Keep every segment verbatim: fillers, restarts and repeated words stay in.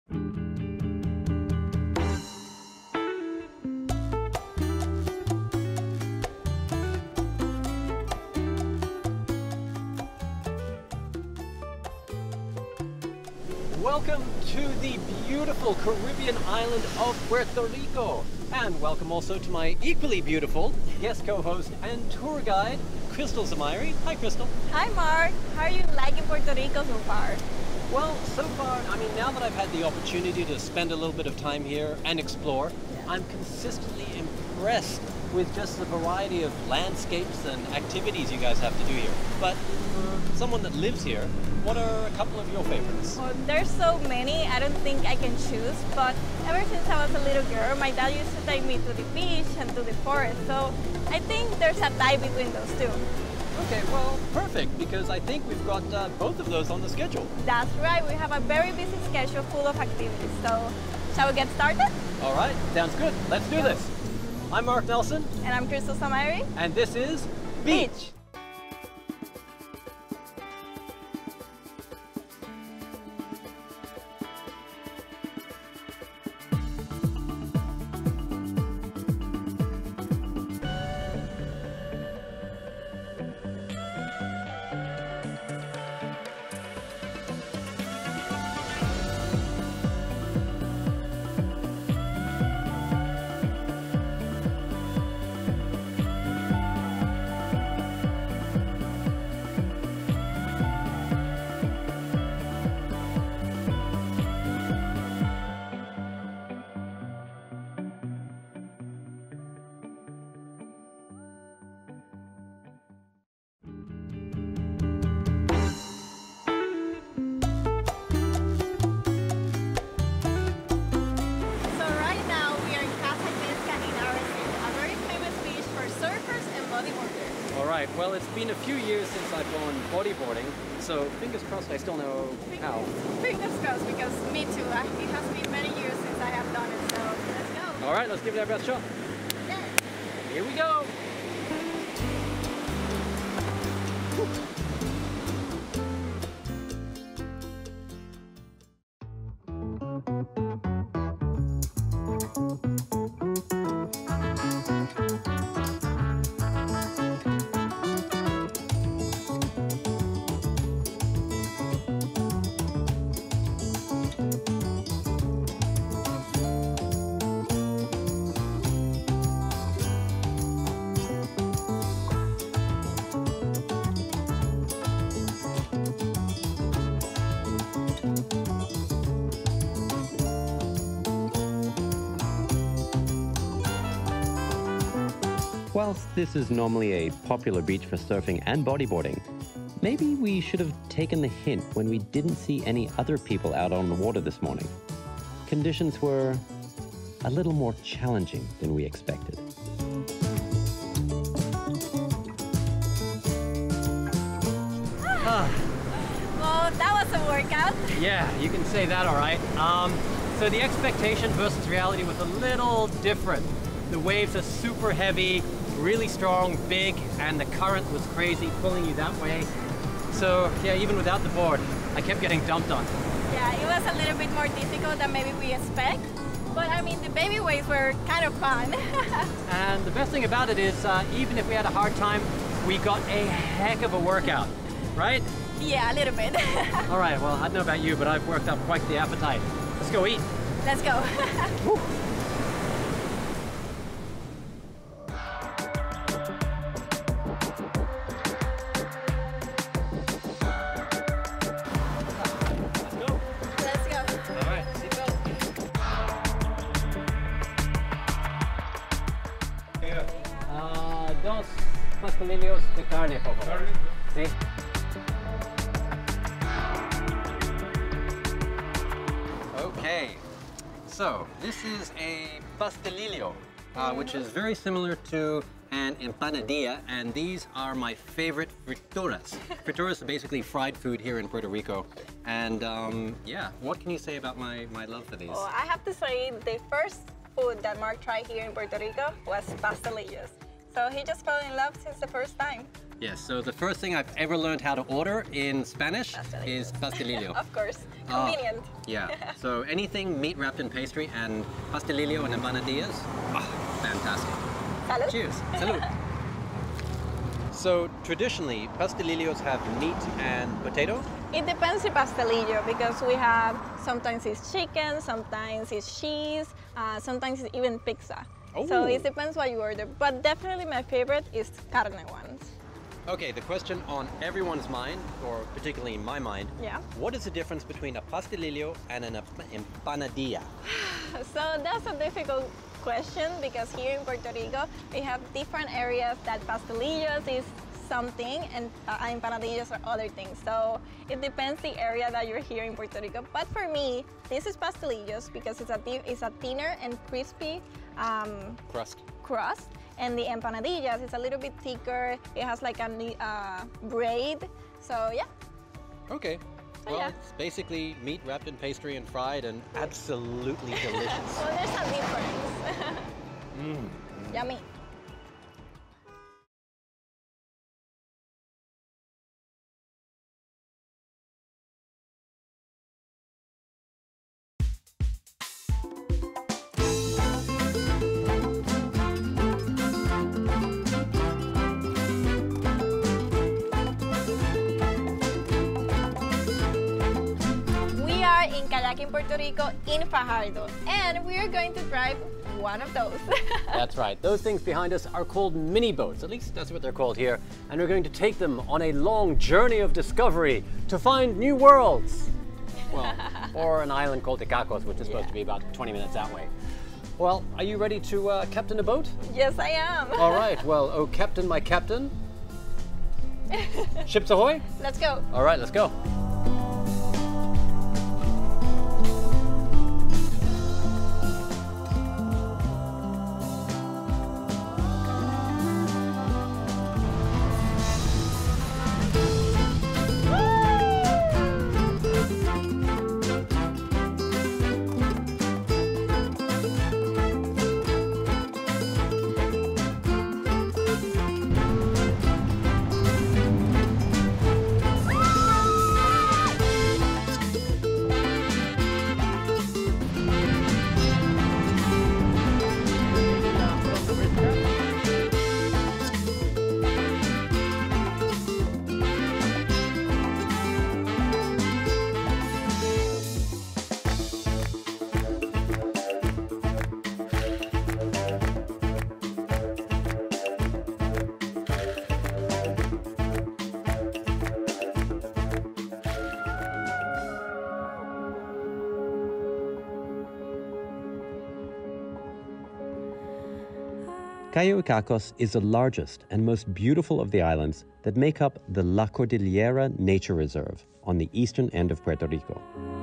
Welcome to the beautiful Caribbean island of Puerto Rico. And welcome also to my equally beautiful guest co-host and tour guide, Krystal Xamairy. Hi, Krystal. Hi, Mark. How are you liking Puerto Rico so far? Well, so far, I mean, now that I've had the opportunity to spend a little bit of time here and explore, yeah. I'm consistently impressed with just the variety of landscapes and activities you guys have to do here. But for someone that lives here, what are a couple of your favorites? Well, there's so many, I don't think I can choose, but ever since I was a little girl, my dad used to take me to the beach and to the forest, so I think there's a tie between those two. Okay, well, perfect, because I think we've got uh, both of those on the schedule. That's right, we have a very busy schedule full of activities, so shall we get started? All right, sounds good. Let's do this. I'm Marc Nelson. And I'm Krystal Xamairy. And this is Beach. Beach. Right, well, it's been a few years since I've gone bodyboarding, so fingers crossed I still know how. Fingers crossed, because me too. I, it has been many years since I have done it, so let's go. All right, let's give it our best shot. Yes. Here we go. Whilst this is normally a popular beach for surfing and bodyboarding, maybe we should have taken the hint when we didn't see any other people out on the water this morning. Conditions were a little more challenging than we expected. Ah. Well, that was a workout. Yeah, you can say that all right. Um, so the expectation versus reality was a little different. The waves are super heavy, really strong, big, and the current was crazy, pulling you that way. So yeah, even without the board, I kept getting dumped on. Yeah, it was a little bit more difficult than maybe we expect. But I mean, the baby waves were kind of fun. And the best thing about it is, uh, even if we had a hard time, we got a heck of a workout, right? Yeah, a little bit. All right, well, I don't know about you, but I've worked up quite the appetite. Let's go eat. Let's go. Woo. Dos pastelillos de carne, por favor. Sí. Okay, so this is a pastelillo, uh, which is very similar to an empanadilla, and these are my favorite frituras. Frituras are basically fried food here in Puerto Rico, and um, yeah, what can you say about my, my love for these? Oh, I have to say, the first food that Mark tried here in Puerto Rico was pastelillos. So he just fell in love since the first time. Yes, so the first thing I've ever learned how to order in Spanish Pastelillos. is pastelillo. Of course, Oh, convenient. yeah, so anything meat wrapped in pastry and pastelillo and empanadillas, ah, fantastic. Salud. Cheers, salud. So traditionally, pastelillos have meat and potato? It depends on pastelillo because we have sometimes it's chicken, sometimes it's cheese, uh, sometimes it's even pizza. So Oh. it depends what you order. But definitely my favorite is carne ones. Okay, the question on everyone's mind, or particularly in my mind, Yeah. what is the difference between a pastelillo and an empanadilla? So that's a difficult question because here in Puerto Rico we have different areas that pastelillos is something and uh, empanadillos are other things. So it depends the area that you're here in Puerto Rico. But for me, this is pastelillos because it's a it's a thinner and crispy um, Crust. crust, and the empanadillas is a little bit thicker. It has like a uh, braid. So yeah. Okay. So, Well, yeah. it's basically meat wrapped in pastry and fried and absolutely delicious. Well, there's a difference. Mm. Yummy. We are in Kayaking, Puerto Rico, in Fajardo, and we are going to drive one of those. That's right. Those things behind us are called mini boats. At least that's what they're called here. And we're going to take them on a long journey of discovery to find new worlds. Well, or an island called Icacos, which is supposed Yeah. to be about twenty minutes that way. Well, are you ready to uh, captain a boat? Yes, I am. All right. Well, oh, captain, my captain. Ships ahoy. Let's go. All right, let's go. Cayo Icacos is the largest and most beautiful of the islands that make up the La Cordillera Nature Reserve on the eastern end of Puerto Rico.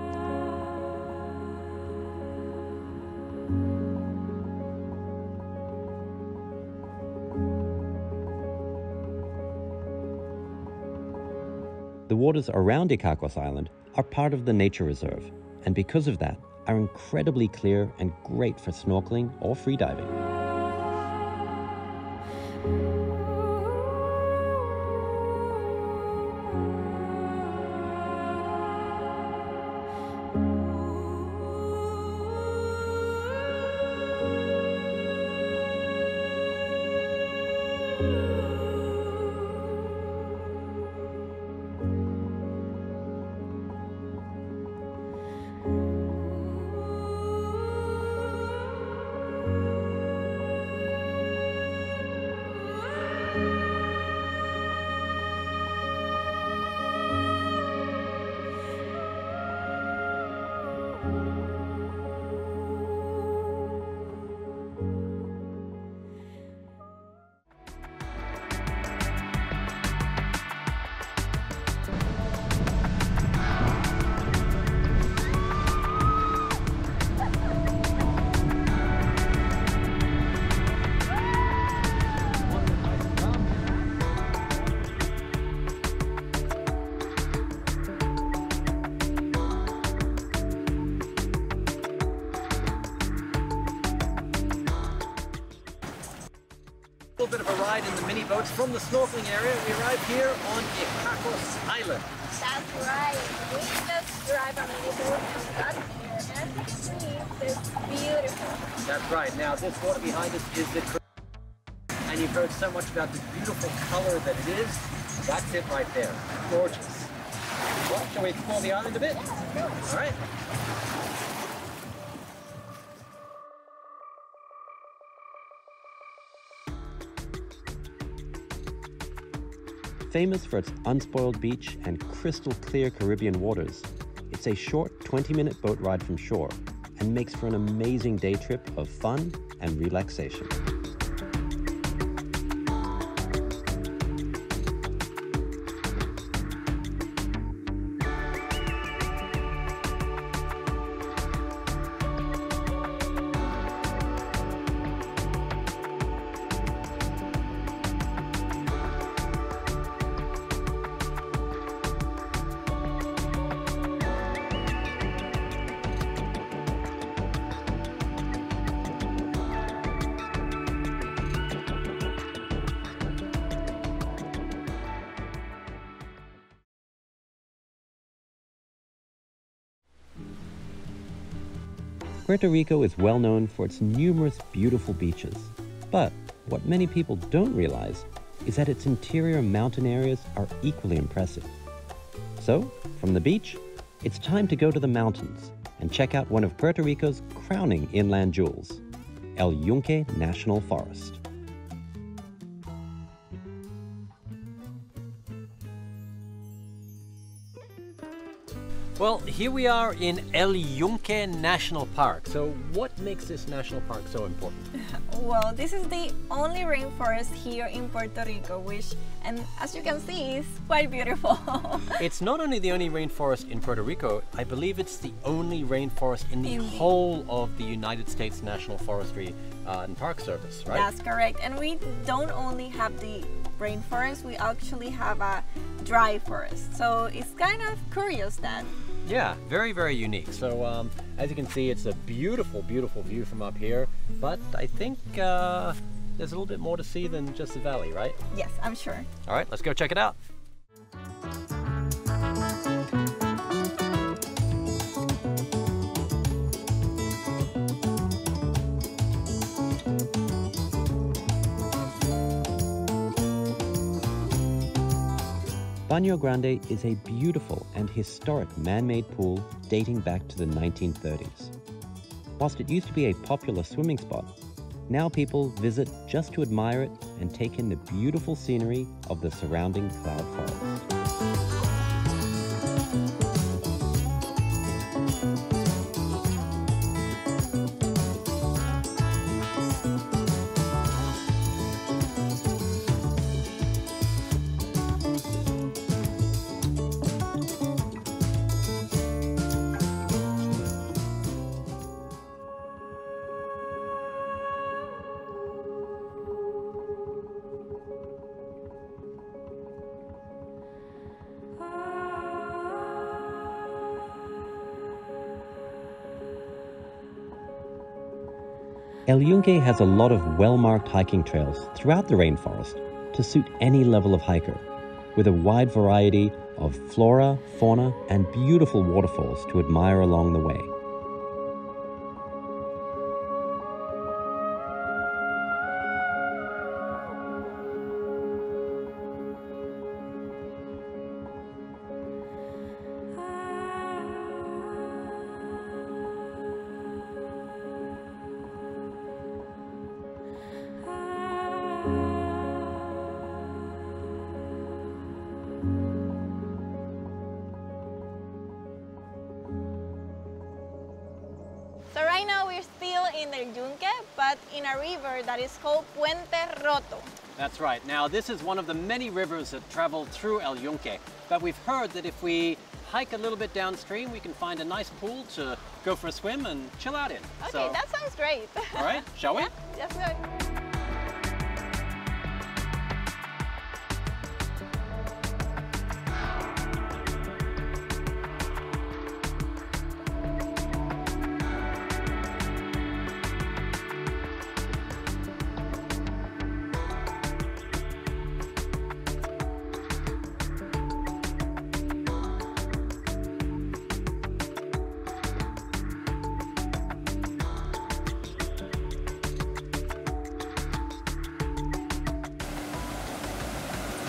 The waters around Icacos Island are part of the nature reserve, and because of that, are incredibly clear and great for snorkeling or freediving. A little bit of a ride in the mini boats from the snorkeling area. We arrived here on Icacos Island. That's right. We just drive a mini boat and got here. As you can see, it's beautiful. That's right. Now this water behind us is the Krystal. And you've heard so much about the beautiful color that it is. That's it right there. Gorgeous. Well, shall we explore the island a bit? Yeah, all right. Famous for its unspoiled beach and crystal clear Caribbean waters, it's a short twenty minute boat ride from shore and makes for an amazing day trip of fun and relaxation. Puerto Rico is well known for its numerous beautiful beaches, but what many people don't realize is that its interior mountain areas are equally impressive. So, from the beach, it's time to go to the mountains and check out one of Puerto Rico's crowning inland jewels, El Yunque National Forest. Well, here we are in El Yunque National Park. So what makes this national park so important? Well, this is the only rainforest here in Puerto Rico, which, and as you can see, is quite beautiful. It's not only the only rainforest in Puerto Rico, I believe it's the only rainforest in the In the- whole of the United States National Forestry uh, and Park Service, right? That's correct. And we don't only have the rainforest, we actually have a dry forest. So it's kind of curious that. Yeah, very, very unique. So um, as you can see, it's a beautiful, beautiful view from up here. But I think uh, there's a little bit more to see than just the valley, right? Yes, I'm sure. All right, let's go check it out. Baño Grande is a beautiful and historic man-made pool dating back to the nineteen thirties. Whilst it used to be a popular swimming spot, now people visit just to admire it and take in the beautiful scenery of the surrounding cloud forest. El Yunque has a lot of well-marked hiking trails throughout the rainforest to suit any level of hiker, with a wide variety of flora, fauna, and beautiful waterfalls to admire along the way. So right now we're still in El Yunque, but in a river that is called Puente Roto. That's right. Now, this is one of the many rivers that travel through El Yunque. But we've heard that if we hike a little bit downstream, we can find a nice pool to go for a swim and chill out in. Okay, So, that sounds great. all right, shall we? Yeah, let's go.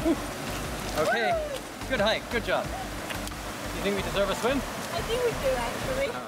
Okay, good hike, good job. You think we deserve a swim? I think we do, actually. All right.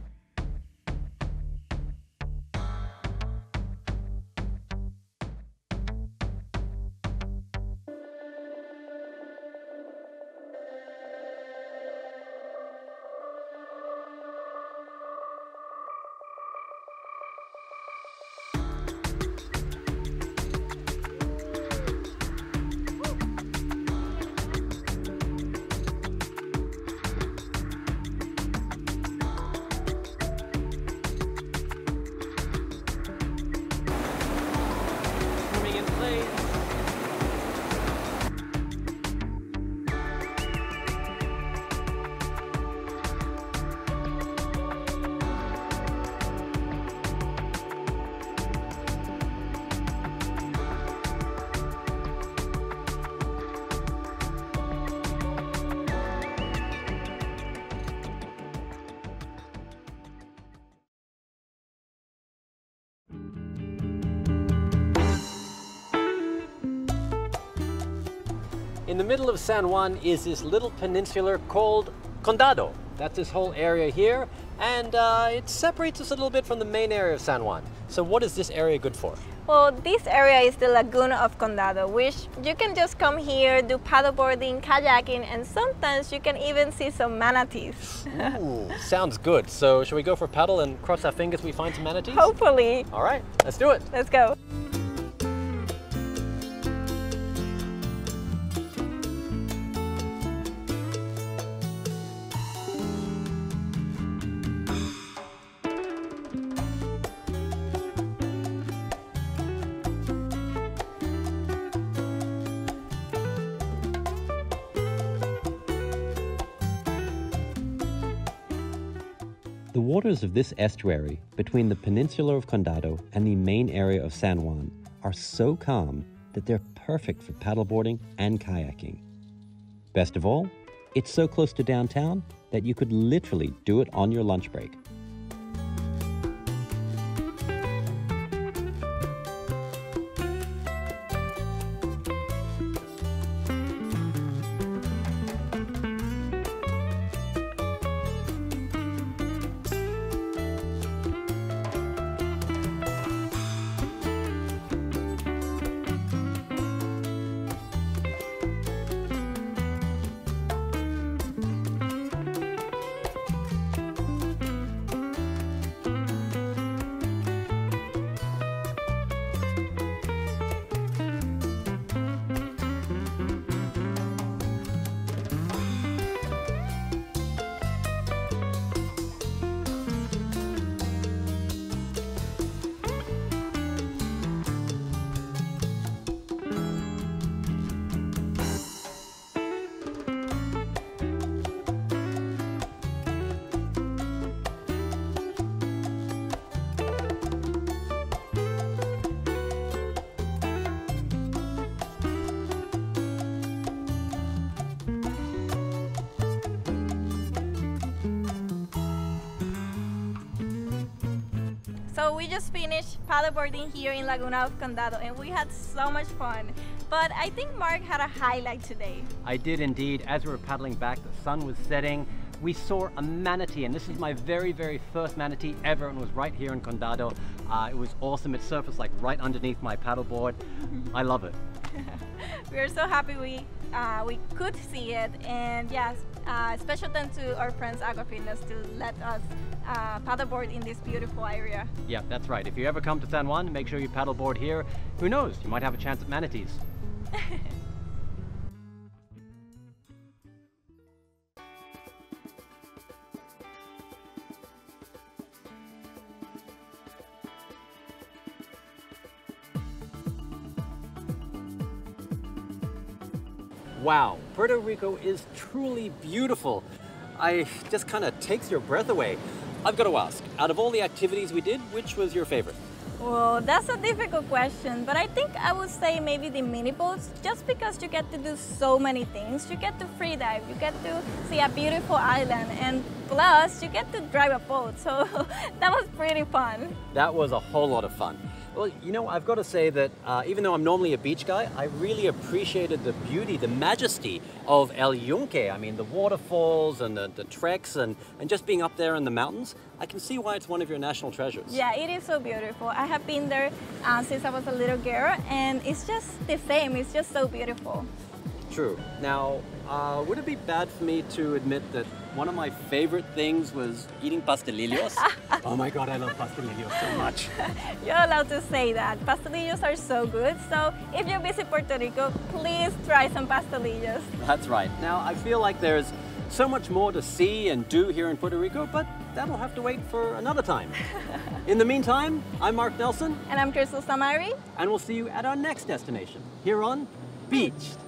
In the middle of San Juan is this little peninsula called Condado. That's this whole area here, and uh, it separates us a little bit from the main area of San Juan. So what is this area good for? Well, this area is the Lagoon of Condado, which you can just come here, do paddleboarding, kayaking, and sometimes you can even see some manatees. Ooh, sounds good. So shall we go for a paddle and cross our fingers we find some manatees? Hopefully. All right, let's do it. Let's go. The waters of this estuary between the peninsula of Condado and the main area of San Juan are so calm that they're perfect for paddleboarding and kayaking. Best of all, it's so close to downtown that you could literally do it on your lunch break. So we just finished paddleboarding here in Laguna of Condado and we had so much fun. But I think Mark had a highlight today. I did indeed. As we were paddling back, the sun was setting. We saw a manatee, and this is my very, very first manatee ever, and it was right here in Condado. Uh, it was awesome. It surfaced like right underneath my paddleboard. I love it. We are so happy we uh, we could see it, and yes, uh, special thanks to our friends Aqua Fitness to let us uh, paddleboard in this beautiful area. Yeah, that's right. If you ever come to San Juan, make sure you paddleboard here. Who knows? You might have a chance at manatees. Wow, Puerto Rico is truly beautiful. I just kind of takes your breath away. I've got to ask, out of all the activities we did, which was your favorite? Well, that's a difficult question, but I think I would say maybe the mini boats, just because you get to do so many things. You get to free dive, you get to see a beautiful island, and plus you get to drive a boat, so that was pretty fun. That was a whole lot of fun. Well, you know, I've got to say that uh, even though I'm normally a beach guy, I really appreciated the beauty, the majesty of El Yunque. I mean, the waterfalls and the, the treks and, and just being up there in the mountains. I can see why it's one of your national treasures. Yeah, it is so beautiful. I have been there uh, since I was a little girl, and it's just the same. It's just so beautiful. True. Now, uh, would it be bad for me to admit that one of my favorite things was eating pastelillos? Oh my God, I love pastelillos so much. You're allowed to say that. Pastelillos are so good. So if you visit Puerto Rico, please try some pastelillos. That's right. Now, I feel like there's so much more to see and do here in Puerto Rico, but that'll have to wait for another time. In the meantime, I'm Marc Nelson. And I'm Krystal Xamairy. And we'll see you at our next destination here on Beach.